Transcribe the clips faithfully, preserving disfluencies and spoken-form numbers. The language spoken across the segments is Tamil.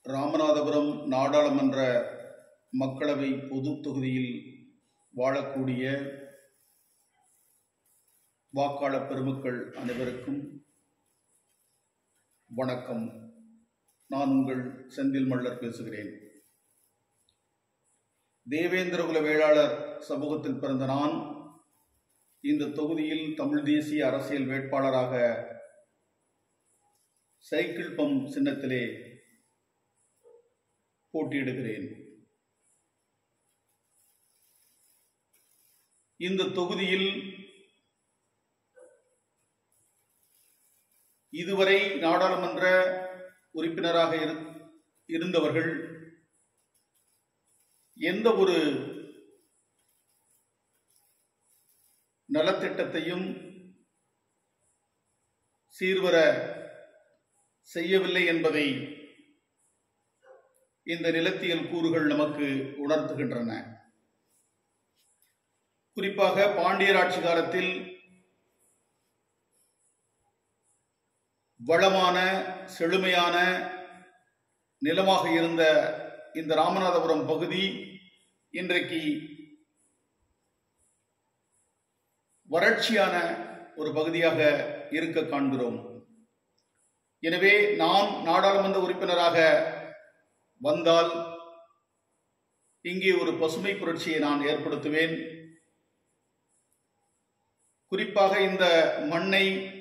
ராமநாதபுரம் நாடாளுமன்ற மக்களவை பொது தொகுதியில் வாழக்கூடிய வாக்காளர் பெருமக்கள் அனைவருக்கும் வணக்கம். நான் உங்கள் செந்தில் மல்லர் பேசுகிறேன். தேவேந்திரகுல வேளாளர் சமூகத்தில் பிறந்த நான் இந்த தொகுதியில் தமிழ் தேசிய அரசியல் வேட்பாளராக சைக்கிள் பம்ப் சின்னத்திலே போட்டியிடுகிறேன். இந்த தொகுதியில் இதுவரை நாடாளுமன்ற உறுப்பினராக இருந்தவர்கள் எந்த ஒரு நலத்திட்டத்தையும் சீர்வர செய்யவில்லை என்பதை இந்த நிலத்தியல் கூறுகள் நமக்கு உணர்த்துகின்றன. குறிப்பாக பாண்டியர் ஆட்சி காலத்தில் வளமான செழுமையான நிலமாக இருந்த இந்த ராமநாதபுரம் பகுதி இன்றைக்கு வறட்சியான ஒரு பகுதியாக இருக்க காண்கிறோம். எனவே நான் நாடாளுமன்ற உறுப்பினராக வந்தால் இங்கே ஒரு பசுமை புரட்சியை நான் ஏற்படுத்துவேன். குறிப்பாக இந்த மண்ணை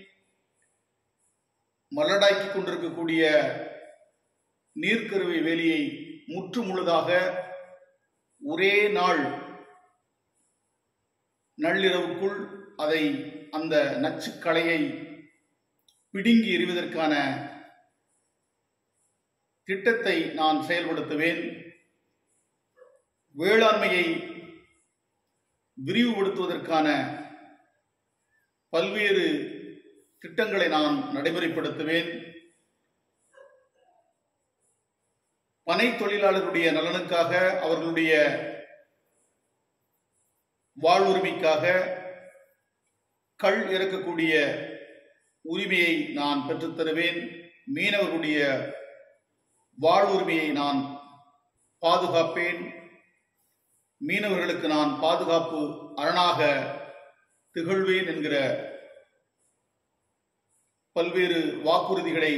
மலடாக்கி கொண்டிருக்கக்கூடிய நீர்க்கருவை வேலியை முற்று முழுதாக ஒரே நாள் நள்ளிரவுக்குள் அதை அந்த நச்சுக்களையை பிடுங்கி எறிவதற்கான திட்டத்தை நான் செயல்படுத்துவேன். வேளாண்மையை விரிவுபடுத்துவதற்கான பல்வேறு திட்டங்களை நான் நடைமுறைப்படுத்துவேன். பனை தொழிலாளர்களுடைய நலனுக்காக, அவர்களுடைய வாழ்வுரிமைக்காக கள் இறக்கக்கூடிய உரிமையை நான் பெற்றுத்தருவேன். மீனவர்களுடைய வாழ்வுரிமையை நான் பாதுகாப்பேன். மீனவர்களுக்கு நான் பாதுகாப்பு அரணாக திகழ்வேன் என்கிற பல்வேறு வாக்குறுதிகளை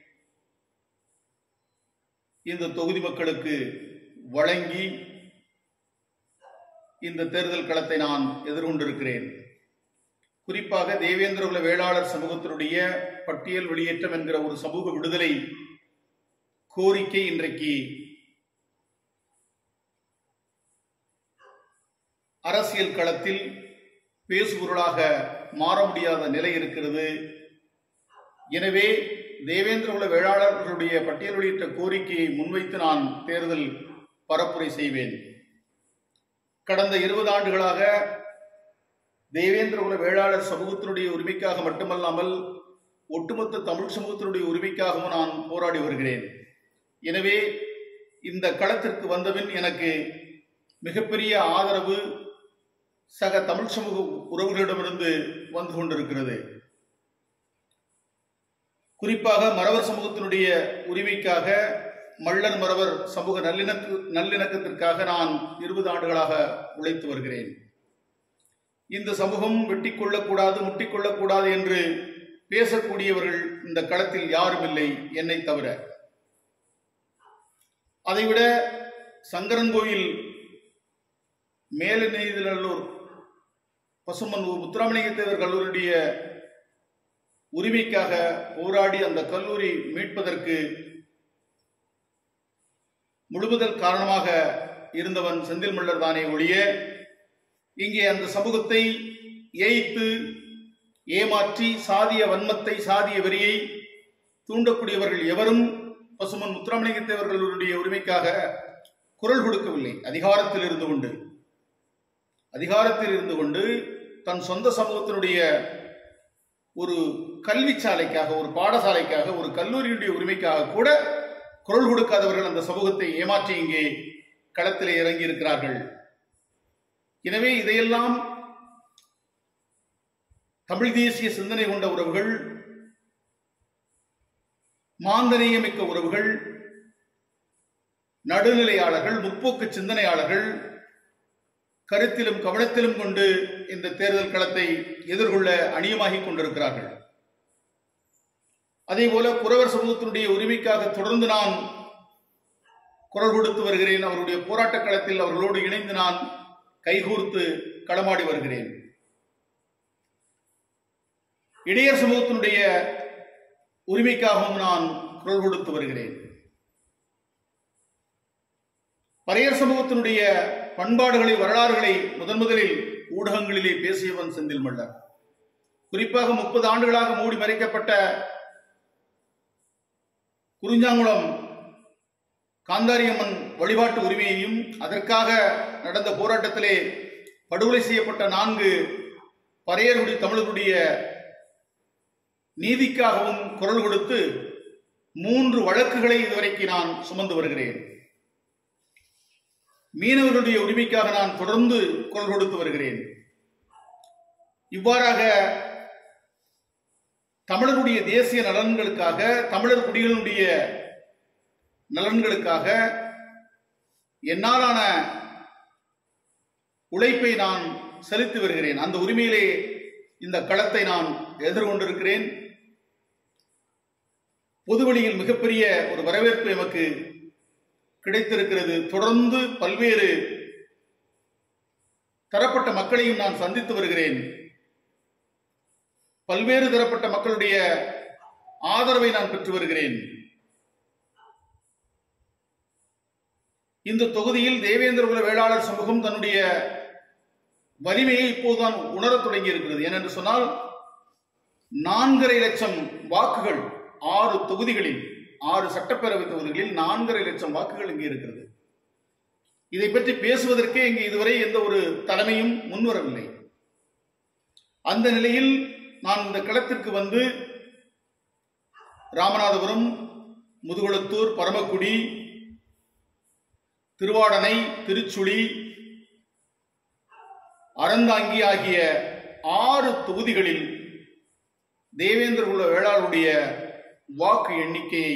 இந்த தொகுதி மக்களுக்கு வழங்கி இந்த தேர்தல் களத்தை நான் எதிர்கொண்டிருக்கிறேன். குறிப்பாக தேவேந்திரகுல வேளாளர் சமூகத்தினுடைய பட்டியல் வெளியேற்றம் என்கிற ஒரு சமூக விடுதலை கோரிக்கை இன்றைக்கு அரசியல் களத்தில் பேசுபொருளாக மாற முடியாத நிலை இருக்கிறது. எனவே தேவேந்திரகுல வேளாளர்களுடைய பட்டியல் வெளியிட்ட கோரிக்கையை முன்வைத்து நான் தேர்தல் பரப்புரை செய்வேன். கடந்த இருபது ஆண்டுகளாக தேவேந்திரகுல வேளாளர் சமூகத்தினுடைய உரிமைக்காக மட்டுமல்லாமல் ஒட்டுமொத்த தமிழ் சமூகத்தினுடைய உரிமைக்காகவும் நான் போராடி வருகிறேன். எனவே இந்த களத்திற்கு வந்தபின் எனக்கு மிகப்பெரிய ஆதரவு சக தமிழ் சமூக உறவுகளிடமிருந்து வந்து கொண்டிருக்கிறது. குறிப்பாக மறவர் சமூகத்தினுடைய உரிமைக்காக, மள்ளர் மறவர் சமூக நல்லிணக்கு நல்லிணக்கத்திற்காக நான் இருபது ஆண்டுகளாக உழைத்து வருகிறேன். இந்த சமூகம் வெட்டி கொள்ளக்கூடாது, முட்டிக்கொள்ளக்கூடாது என்று பேசக்கூடியவர்கள் இந்த களத்தில் யாரும் இல்லை, என்னை தவிர. அதைவிட சங்கரன்கோயில் மேலநெய்தலூர் பசுமன் முத்துராமலிங்க தேவர் கல்லூரியுடைய உரிமைக்காக போராடி அந்த கல்லூரி மீட்பதற்கு முழுவதல் காரணமாக இருந்தவன் செந்தில் மல்லர் தானே ஒழிய, இங்கே அந்த சமூகத்தை ஏய்த்து ஏமாற்றி சாதிய வன்மத்தை, சாதிய வெறியை தூண்டக்கூடியவர்கள் எவரும் பசுமன் முத்துராமலிங்க தேவர்களுடைய உரிமைக்காக குரல் கொடுக்கவில்லை. அதிகாரத்தில் இருந்து கொண்டு அதிகாரத்தில் இருந்து கொண்டு தன் சொந்த சமூகத்தினுடைய ஒரு கல்வி சாலைக்காக, ஒரு பாடசாலைக்காக, ஒரு கல்லூரியுடைய உரிமைக்காக கூட குரல் கொடுக்காதவர்கள் அந்த சமூகத்தை ஏமாற்றி இங்கே களத்திலே இறங்கி இருக்கிறார்கள். எனவே இதையெல்லாம் தமிழ் தேசிய சிந்தனை கொண்ட உறவுகள், மாந்தநேயமிக்க உறவுகள் நடுநிலையாளர்கள், முற்போக்கு சிந்தனையாளர்கள் கருத்திலும் கவனத்திலும் கொண்டு இந்த தேர்தல் களத்தை எதிர்கொள்ள அணியமாகிக் கொண்டிருக்கிறார்கள். அதே போல குறவர் சமூகத்தினுடைய உரிமைக்காக தொடர்ந்து நான் குரல் கொடுத்து வருகிறேன். அவருடைய போராட்ட களத்தில் அவர்களோடு இணைந்து நான் கைகோர்த்து களமாடி வருகிறேன். இடையர் சமூகத்தினுடைய உரிமைக்காகவும் நான் குரல் கொடுத்து வருகிறேன். பறையர் சமூகத்தினுடைய பண்பாடுகளை, வரலாறுகளை முதன் முதலில் ஊடகங்களிலே பேசியவன் செந்தில் மல்லர். குறிப்பாக முப்பது ஆண்டுகளாக மூடி மறைக்கப்பட்ட குறிஞ்சாங்குளம் காந்தாரியம்மன் வழிபாட்டு உரிமையையும், அதற்காக நடந்த போராட்டத்திலே படுகொலை செய்யப்பட்ட நான்கு பறையருடைய தமிழர்களுடைய நீதிக்காகவும் குரல் கொடுத்து மூன்று வழக்குகளை இதுவரைக்கு நான் சுமந்து வருகிறேன். மீனவர்களுடைய உரிமைக்காக நான் தொடர்ந்து குரல் கொடுத்து வருகிறேன். இவ்வாறாக தமிழருடைய தேசிய நலன்களுக்காக, தமிழர் குடிகளுடைய நலன்களுக்காக என்னாலான உழைப்பை நான் செலுத்தி வருகிறேன். அந்த உரிமையிலே இந்த களத்தை நான் எதிர்கொண்டிருக்கிறேன். பொதுவெளியில் மிகப்பெரிய ஒரு வரவேற்பு எமக்கு கிடைத்திருக்கிறது. தொடர்ந்து பல்வேறு தரப்பட்ட மக்களையும் நான் சந்தித்து வருகிறேன். பல்வேறு தரப்பட்ட மக்களுடைய ஆதரவை நான் பெற்று வருகிறேன். இந்த தொகுதியில் தேவேந்திர குல வேளாளர் சமூகம் தன்னுடைய வலிமையை இப்போதுதான் உணரத் தொடங்கி இருக்கிறது. ஏனென்று சொன்னால், நான்கரை லட்சம் வாக்குகள் ஆறு தொகுதிகளில், ஆறு சட்டப்பேரவை தொகுதிகளில் நான்கரை லட்சம் வாக்குகள் இங்கே இருக்கிறது. இதை பற்றி பேசுவதற்கே இங்கே இதுவரை எந்த ஒரு தலைமையும் முன்வரவில்லை. அந்த நிலையில் நான் இந்த களத்திற்கு வந்து ராமநாதபுரம், முதுகுளத்தூர், பரமக்குடி, திருவாடனை, திருச்சுழி, அறந்தாங்கி ஆகிய ஆறு தொகுதிகளில் தேவேந்திர குல வேளாளருடைய வாக்கு எண்ணிக்கையை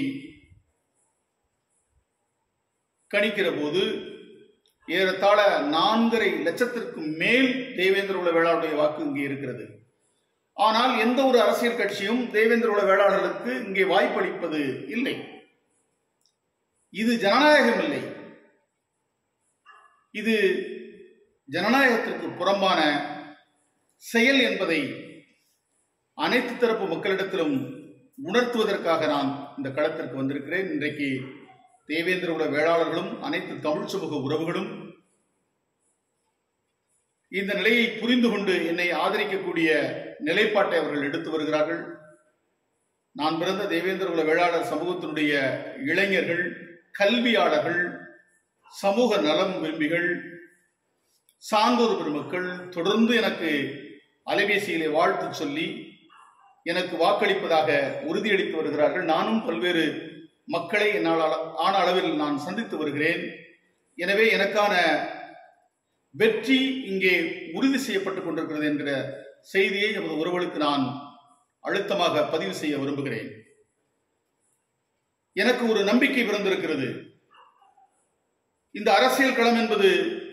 கணிக்கிற போது ஏறத்தாழ நான்கரை லட்சத்திற்கு மேல் தேவேந்திர குல வேளாளருடைய வாக்கு இங்கே இருக்கிறது. ஆனால் எந்த ஒரு அரசியல் கட்சியும் தேவேந்திர குல வேளாளர்களுக்கு இங்கே வாய்ப்பளிப்பது இல்லை. இது ஜனநாயகம் இல்லை. இது ஜனநாயகத்திற்கு புறம்பான செயல் என்பதை அனைத்து தரப்பு மக்களிடத்திலும் உணர்த்துவதற்காக நான் இந்த களத்திற்கு வந்திருக்கிறேன். இன்றைக்கு தேவேந்திர குல வேளாளர்களும் அனைத்து தமிழ் சமூக உறவுகளும் இந்த நிலையை புரிந்து கொண்டு என்னை ஆதரிக்கக்கூடிய நிலைப்பாட்டை அவர்கள் எடுத்து வருகிறார்கள். நான் பிறந்த தேவேந்திர குல வேளாளர் சமூகத்தினுடைய இளைஞர்கள், கல்வியாளர்கள், சமூக நலம் விரும்பிகள், சான்றோர் பெருமக்கள் தொடர்ந்து எனக்கு அலைபேசியிலே வாழ்த்து சொல்லி எனக்கு வாக்களிப்பதாக உறுதியளித்து வருகிறார்கள். நானும் பல்வேறு மக்களை என்னால் ஆன அளவில் நான் சந்தித்து வருகிறேன். எனவே எனக்கான வெற்றி இங்கே உறுதி செய்யப்பட்டுக் கொண்டிருக்கிறது என்கிற செய்தியை நமது உறவுகளுக்கு நான் அழுத்தமாக பதிவு செய்ய விரும்புகிறேன். எனக்கு ஒரு நம்பிக்கை பிறந்திருக்கிறது. இந்த அரசியல் களம் என்பது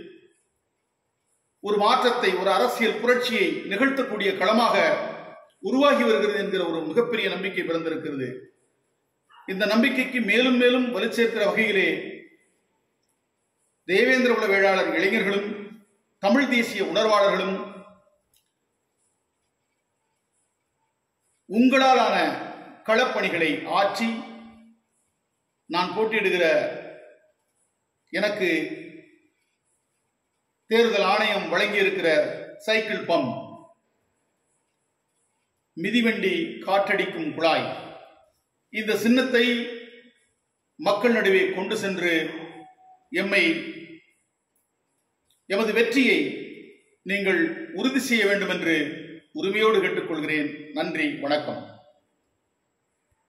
ஒரு மாற்றத்தை, ஒரு அரசியல் புரட்சியை நிகழ்த்தக்கூடிய களமாக உருவாகி வருகிறது என்கிற ஒரு மிகப்பெரிய நம்பிக்கை பிறந்திருக்கிறது. இந்த நம்பிக்கைக்கு மேலும் மேலும் வலு சேர்க்கிற வகையிலே தேவேந்திர குல வேளாளர் இளைஞர்களும் தமிழ் தேசிய உணர்வாளர்களும் உங்களாலான களப்பணிகளை ஆற்றி நான் போட்டியிடுகிற, எனக்கு தேர்தல் ஆணையம் வழங்கியிருக்கிற சைக்கிள் பம்ப், மிதிவண்டி காற்றடிக்கும் குழாய், இந்த சின்னத்தை மக்கள் நடுவே கொண்டு சென்று எம்மை, எமது வெற்றியை நீங்கள் உறுதி செய்ய வேண்டும் என்று உரிமையோடு கேட்டுக்கொள்கிறேன். நன்றி, வணக்கம்.